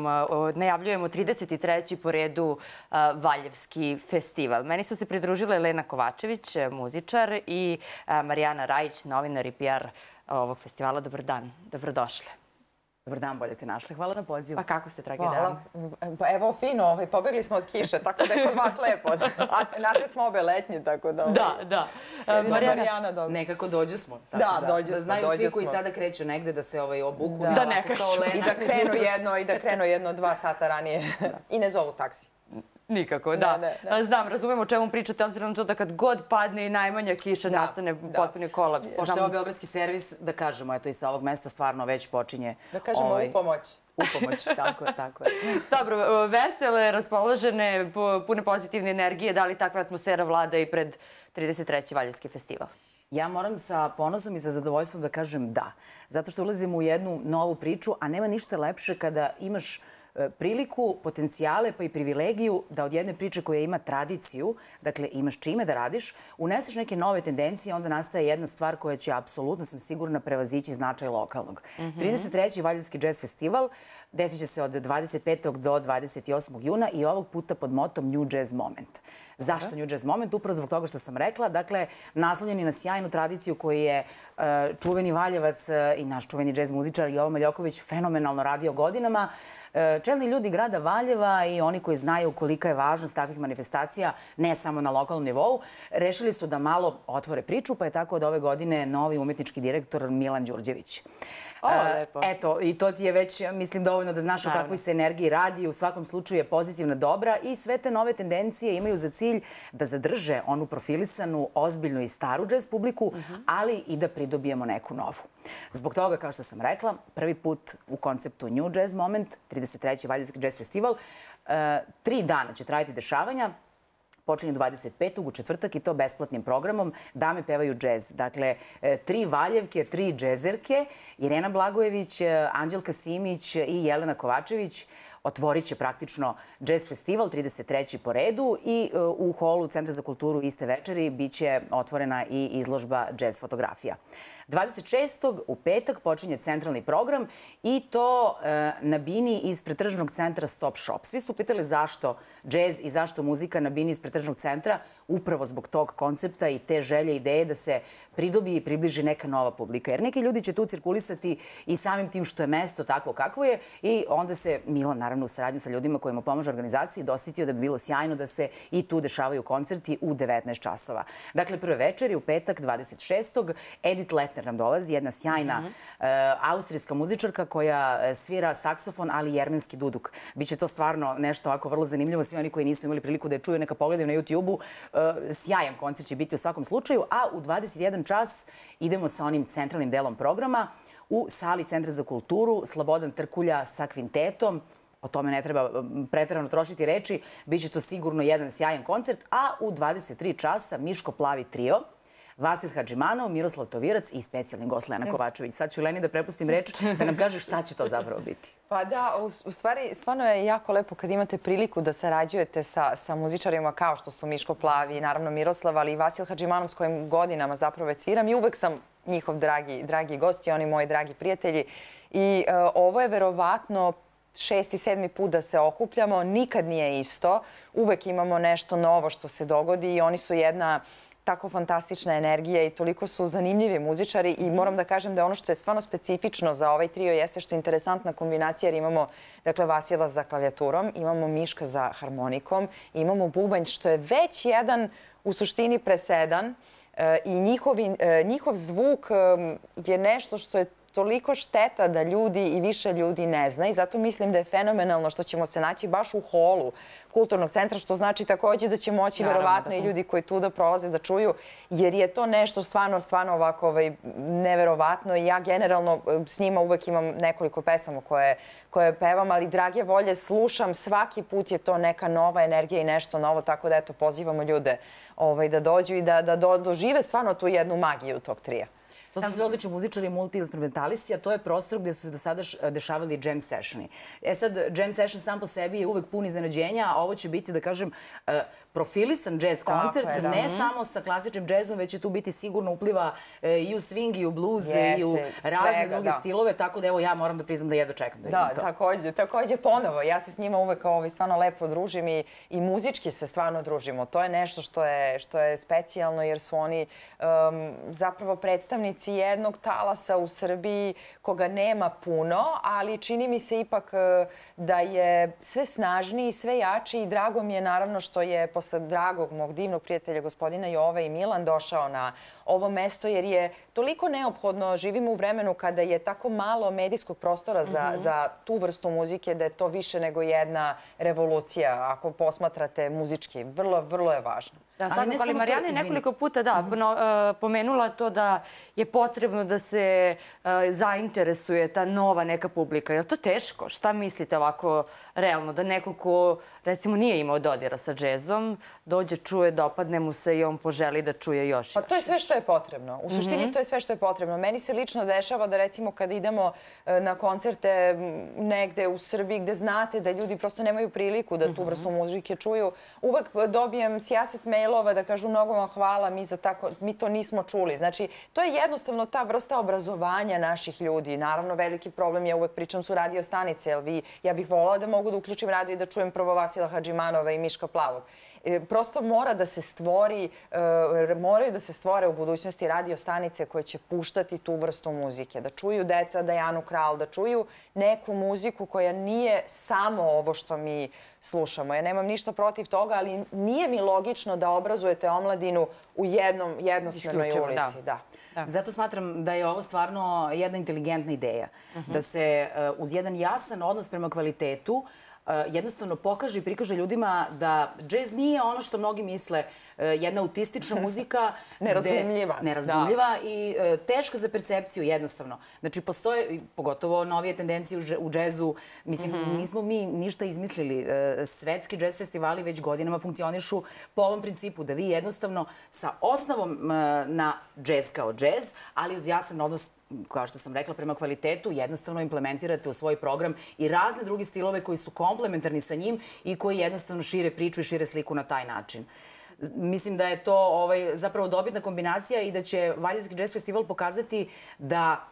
najavljujemo 33. po redu Valjevski festival. Meni su se pridružile Elena Kovačević, muzičar, i Marijana Rajić, novinar i PR ovog festivala. Dobar dan, dobrodošle. Dobar dan, bolje te našli. Hvala na pozivu. Pa kako ste, dragi dame? Pa evo, fino, pobegli smo od kiše, tako da je kod vas lepo. A našli smo obe letnje, tako da... Da. Marijana, dobro. Nekako dođu smo. Da, dođu smo. Da znaju svi koji sada kreću negde da se obuku. Da ne kreću. I da krenu jedno 2 sata ranije. I ne zovu taksi. Nikako, da. Znam, razumem o čemu pričate, obzirom na to da kad god padne i najmanja kiša nastane potpuni kolaps. Pošto je ovo beogradski servis, da kažemo, eto i sa ovog mesta stvarno već počinje... Da kažemo u pomoć. U pomoć, tako je. Dobro, vesele, raspoložene, pune pozitivne energije, da li takva atmosfera vlada i pred 33. Valjevski festival? Ja moram sa ponosom i sa zadovoljstvom da kažem da. Zato što ulazimo u jednu novu priču, a nema ništa lepše kada imaš priliku, potencijale pa i privilegiju da od jedne priče koja ima tradiciju, dakle imaš čime da radiš, uneseš neke nove tendencije, onda nastaje jedna stvar koja će apsolutno, sam sigurna, prevazići značaj lokalnog. 33. Valjevski jazz festival desit će se od 25. do 28. juna i ovog puta pod motom New Jazz Moment. Zašto New Jazz Moment? Upravo zbog toga što sam rekla. Dakle, naslonjeni na sjajnu tradiciju koju je čuveni Valjevac i naš čuveni jazz muzičar Jovo Maljoković fenomenalno radio godinama. Čelni ljudi grada Valjeva i oni koji znaju kolika je važnost takvih manifestacija, ne samo na lokalnom nivou, rešili su da malo otvore priču, pa je tako od ove godine novi umetnički direktor Milan Đurđević. Eto, i to ti je već, mislim, dovoljno da znaš o kakvoj se energiji radi. U svakom slučaju je pozitivna, dobra i sve te nove tendencije imaju za cilj da zadrže onu profilisanu, ozbiljnu i staru jazz publiku, ali i da pridobijemo neku novu. Zbog toga, kao što sam rekla, prvi put u konceptu New Jazz Moment, 33. Valjevski jazz festival, 3 dana će trajati dešavanja. Počinje 25. u četvrtak i to besplatnim programom Dame pevaju džez. Dakle, 3 Valjevke, 3 džezerke, Irena Blagojević, Anđelka Simić i Jelena Kovačević otvorit će praktično jazz festival, 33. po redu i u holu Centra za kulturu iste večeri biće otvorena i izložba jazz fotografija. 26. u petak počinje centralni program i to na bini ispred tržnog centra Stop Shop. Svi su pitali zašto džez i zašto muzika na bini ispred tržnog centra, upravo zbog tog koncepta i te želje, ideje da se pridobije i približi neka nova publika. Jer neki ljudi će tu cirkulisati i samim tim što je mesto takvo kakvo je i onda se Milan, naravno u saradnju sa ljudima koji mu pomažu organizaciji, dosjetio da bi bilo sjajno da se i tu dešavaju koncerti u 19 časova. Dakle, prve večeri u petak 26. Edith Letner nam dolazi, jedna sjajna austrijska muzičarka koja svira saksofon, ali i jermenski duduk. Biće to stvarno nešto ovako vrlo zanimljivo. Svi oni koji nisu imali priliku da je čuju, neka pogledaju na YouTube-u. Sjajan koncert će biti u svakom slučaju, a u 21 čas idemo sa onim centralnim delom programa u sali Centra za kulturu Slobodan Trkulja sa kvintetom. O tome ne treba preterano trošiti reči. Biće to sigurno jedan sjajan koncert, a u 23 časa Miško Plavi trio, Vasil Hadžimanov, Miroslav Tovirac i specijalni gost Lena Kovačević. Sad ću Leni da prepustim reč da nam kaže šta će to zapravo biti. Pa da, u stvari, stvarno je jako lepo kad imate priliku da sarađujete sa muzičarima kao što su Miško Plavi, naravno Miroslav, ali i Vasil Hadžimanov s kojim godinama zapravo već sviram i uvek sam njihov dragi gosti, oni moji dragi prijatelji. I ovo je verovatno 6. i 7. put da se okupljamo, nikad nije isto, uvek imamo nešto novo što se dogodi i oni su jedna tako fantastična energija i toliko su zanimljivi muzičari i moram da kažem da ono što je stvarno specifično za ovaj trio jeste što je interesantna kombinacija jer imamo Vasila za klavijaturom, imamo Miška za harmonikom, imamo bubanj što je već jedan u suštini presedan i njihov zvuk je nešto što je toliko šteta da ljudi i više ljudi ne zna i zato mislim da je fenomenalno što ćemo se naći baš u holu kulturnog centra, što znači takođe da će moći verovatno i ljudi koji tu da prolaze da čuju, jer je to nešto stvarno ovako neverovatno i ja generalno s njima uvek imam nekoliko pesama koje pevam, ali drage volje slušam, svaki put je to neka nova energija i nešto novo, tako da eto pozivamo ljude da dođu i da dožive stvarno tu jednu magiju tog trija. To su sve odlični muzičari, multi-instrumentalisti, a to je prostor gde su se do sada dešavali jam sessioni. Sad, jam session sam po sebi je uvek pun iznenađenja, a ovo će biti, da kažem, profilisan jazz koncert, ne samo sa klasičnim džezom, već će tu biti sigurno upliva i u swing, i u blues, i u razne druge stilove, tako da evo ja moram da priznam da jedva čekam da vidim to. Takođe ponovo. Ja se s njima uvek stvarno lepo družim i muzički se stvarno družimo. To je nešto što je specijalno jer su oni zapravo predstavnici jednog talasa u Srbiji koga nema puno, ali čini mi se ipak da je sve snažniji, sve jači i drago mi je naravno što je posle dragog mog divnog prijatelja gospodina Jove i Milan došao na ovo mesto jer je toliko neophodno, živimo u vremenu kada je tako malo medijskog prostora za tu vrstu muzike da je to više nego jedna revolucija ako posmatrate muzički. Vrlo, vrlo je važno. Da, svakako, ali Marijana je nekoliko puta pomenula to da je potrebno da se zainteresuje ta nova neka publika. Je li to teško? Šta mislite ovako realno? Da neko ko, recimo, nije imao dodira sa džezom, dođe, čuje, dopadne mu se i on poželi da čuje još. Pa to je sve što je potrebno. U suštini to je sve što je potrebno. Meni se lično dešava da, recimo, kada idemo na koncerte negde u Srbiji gde znate da ljudi prosto nemaju priliku da tu vrstu muzike čuju, uvek dobijem sijaset mailova da kažu mnogo vam hvala, mi to nismo čuli. Znači, to je jednostavno ta vrsta obrazovanja naših ljudi. Naravno, veliki problem, ja uvek pričam, su radio stanice. Ja bih volala da mogu da uključim radio i da čujem prvo Vasila Hadžimanova i Miška Plavog. Prosto moraju da se stvore u budućnosti radio stanice koje će puštati tu vrstu muzike. Da čuju deca Dajanu Kralj, da čuju neku muziku koja nije samo ovo što mi slušamo. Ja nemam ništa protiv toga, ali nije mi logično da obrazujete omladinu u jednosmernoj ulici. Zato smatram da je ovo stvarno jedna inteligentna ideja. Da se uz jedan jasan odnos prema kvalitetu jednostavno pokaže i prikaže ljudima da džez nije ono što mnogi misle, jedna autistična muzika. Nerazumljiva i teška za percepciju jednostavno. Znači, postoje, pogotovo novije tendencije u džezu, mislim, nismo mi ništa izmislili. Svetski džez festivali već godinama funkcionišu po ovom principu, da vi jednostavno sa osnovom na džez kao džez, ali uz jasan odnos, kao što sam rekla, prema kvalitetu, jednostavno implementirate u svoj program i razne druge stilove koji su komplementarni sa njim i koji jednostavno šire priču i šire sliku na taj način. Mislim da je to zapravo dobitna kombinacija i da će Valjevski džez festival pokazati da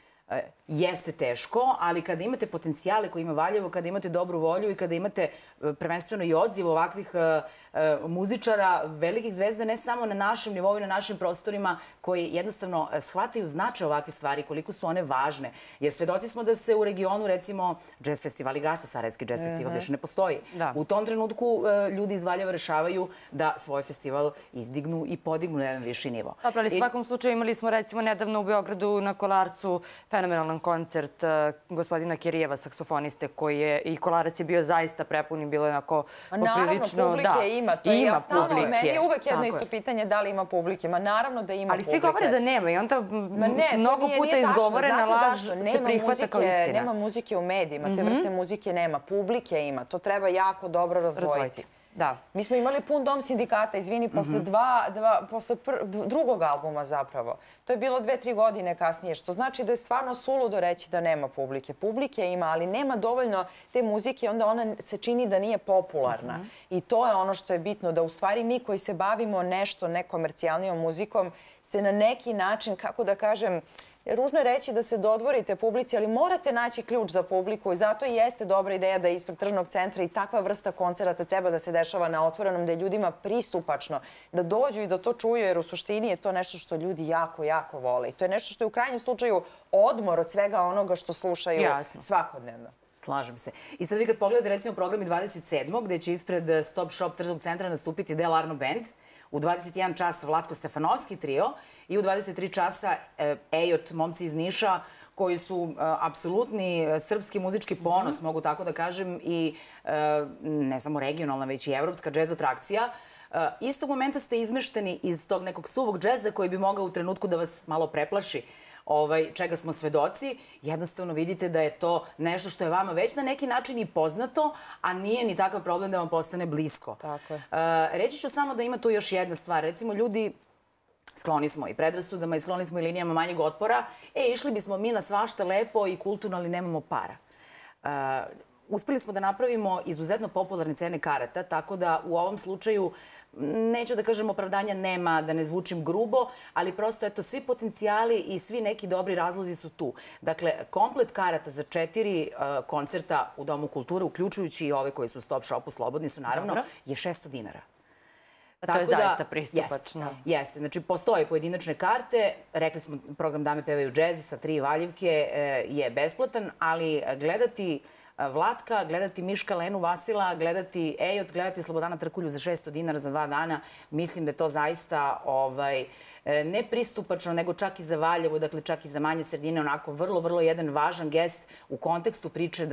jeste teško, ali kada imate potencijale koje ima Valjevo, kada imate dobru volju i kada imate prvenstveno i odziv ovakvih muzičara, velikih zvezda, ne samo na našem nivou i na našim prostorima, koji jednostavno shvataju značaj ovakve stvari, koliko su one važne. Jer svedoci smo da se u regionu, recimo, džez festivali gase, Sarajevski džez festival još ne postoji. U tom trenutku ljudi iz Valjeva rešavaju da svoj festival izdignu i podignu na jedan viši nivo. Dobro, ali u svakom slučaju imali smo, recimo, nedavno u Beogradu na Kolarcu fenomenalan koncert gospodina Kirijeva, saksofoniste, koji je, i Kolarac je bio zaista prepun i bilo je onako poprilično... Naravno, publike ima. To je stalno, meni je uvek jedno isto pitanje da li ima publike. Ma naravno da ima publike. Ali svi govore da nema i onda mnogo puta izgovorena laž se prihvata kao istina. Nema muzike u medijima, te vrste muzike nema. Publike ima. To treba jako dobro razdvojiti. Da. Mi smo imali pun dom sindikata, izvini, posle drugog albuma zapravo. To je bilo 2-3 godine kasnije, što znači da je stvarno suludo reći da nema publike. Publike ima, ali nema dovoljno te muzike, onda ona se čini da nije popularna. I to je ono što je bitno, da u stvari mi koji se bavimo nešto nekomercijalnijom muzikom se na neki način, kako da kažem, ružno je reći da se dodvorite publici, ali morate naći ključ za publiku i zato i jeste dobra ideja da ispred tržnog centra i takva vrsta koncerata treba da se dešava na otvorenom, da je ljudima pristupačno, da dođu i da to čuju, jer u suštini je to nešto što ljudi jako, jako vole. I to je nešto što je u krajnjem slučaju odmor od svega onoga što slušaju svakodnevno. Slažem se. I sad vi kad pogledate recimo program 27. gde će ispred Stop Shop tržnog centra nastupiti Del Arno Band, u 21 čas Vlatko Stefanovski trio i u 23 časa Ejot, momci iz Niša, koji su apsolutni srpski muzički ponos, mogu tako da kažem, i ne samo regionalna, već i evropska džez atrakcija. Istog momenta ste izmešteni iz tog nekog suvog džeza koji bi mogao u trenutku da vas malo preplaši, čega smo svedoci. Jednostavno vidite da je to nešto što je vama već na neki način i poznato, a nije ni takav problem da vam postane blisko. Tako je. Reći ću samo da ima tu još jedna stvar. Recimo, ljudi Skloni smo i predrasudama i skloni smo i linijama manjeg otpora. Išli bismo mi na svašta lepo i kulturno, ali nemamo para. Uspeli smo da napravimo izuzetno popularne cene karata, tako da u ovom slučaju neću da kažem opravdanja nema, da ne zvučim grubo, ali prosto eto svi potencijali i svi neki dobri razlozi su tu. Dakle, komplet karata za 4 koncerta u Domu kulture, uključujući i ove koji su u Stop Shopu, slobodni su naravno, je 600 dinara. To je zaista pristupačno. Jeste. Znači, postoje pojedinačne karte. Rekli smo, program Dame pevaju džez sa 3 Valjevke je besplatan, ali gledati Vlatka, gledati Miška Lenu Vasila, gledati Ejot, gledati Slobodana Trkulju za 600 dinara za 2 dana, mislim da je to zaista ne pristupačno, nego čak i za Valjevo, dakle čak i za manje sredine, onako vrlo, vrlo jedan važan gest u kontekstu priče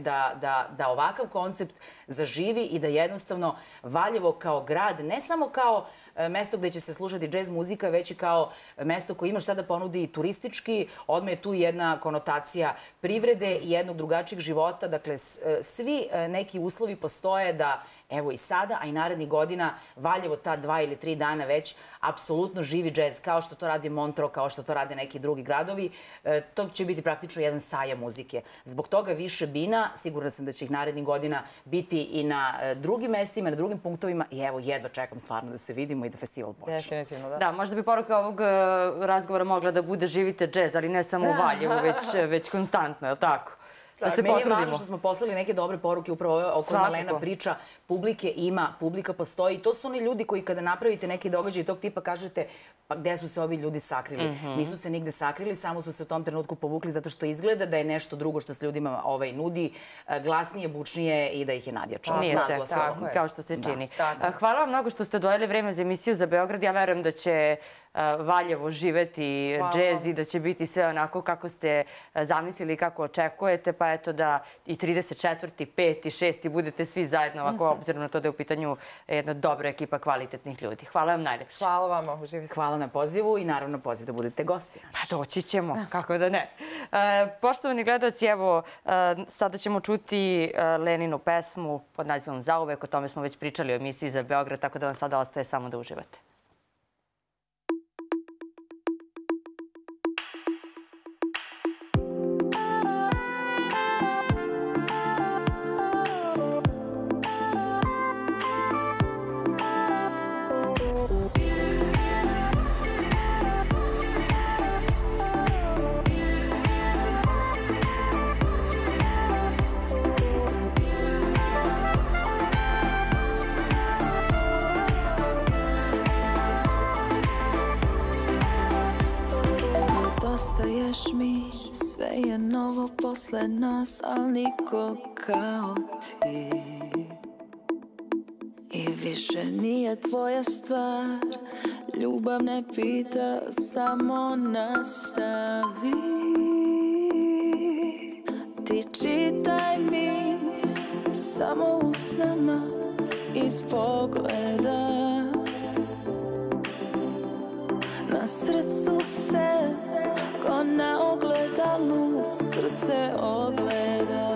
da ovakav koncept zaživi i da jednostavno Valjevo kao grad, ne samo kao mesto gde će se slušati džez muzika, već i kao mesto koje ima šta da ponudi i turistički. Odmah je tu jedna konotacija privrede i jednog drugačijeg života. Dakle, svi neki uslovi postoje da evo i sada, a i narednih godina, Valjevo ta 2 ili 3 dana već apsolutno živi džez, kao što to radi Montreux, kao što to rade neki drugi gradovi. To će biti praktično jedan sajam muzike. Zbog toga više bina, sigurna sam da će ih narednih godina biti i na drugim mestima, na drugim punktovima i evo, jedva čekam stvarno da se vidimo i da festival počne. Definitivno, da. Da, možda bi poruka ovog razgovora mogla da bude živite džez, ali ne samo u Valjevu, već konstantno, je li tako? Meni je važno što smo poslali neke dobre poruke upravo o kojima Lena priča. Publike ima, publika postoji. To su oni ljudi koji kada napravite neki događaj tog tipa kažete pa gde su se ovi ljudi sakrili. Nisu se nigde sakrili, samo su se u tom trenutku povukli zato što izgleda da je nešto drugo što se ljudima nudi glasnije, bučnije i da ih je nadjačalo. Nije se, kao što se čini. Hvala vam mnogo što ste odvojili vreme za emisiju za Beograd. Ja verujem da će Valjevo živeti džez i da će biti sve onako kako ste zamislili i kako očekujete, pa eto da i 34., 5. i 6. budete svi zajedno ovako, obzirom na to da je u pitanju jedna dobra ekipa kvalitetnih ljudi. Hvala vam najlepše. Hvala vam, uživite. Hvala na pozivu i naravno poziv da budete gosti. Pa doći ćemo, kako da ne. Poštovani gledaoci, evo, sada ćemo čuti Leninu pesmu pod nazivom Zauvek, o tome smo već pričali u emisiji za Beograd, tako da vam sada ostaje samo da uživate. Sve je novo posle nas, ali niko kao ti. I više nije tvoja stvar, ljubav ne pita, samo nastavi. Ti čitaj mi samo usnama iz pogleda. Na srcu se ko na ogledalu srce ogleda.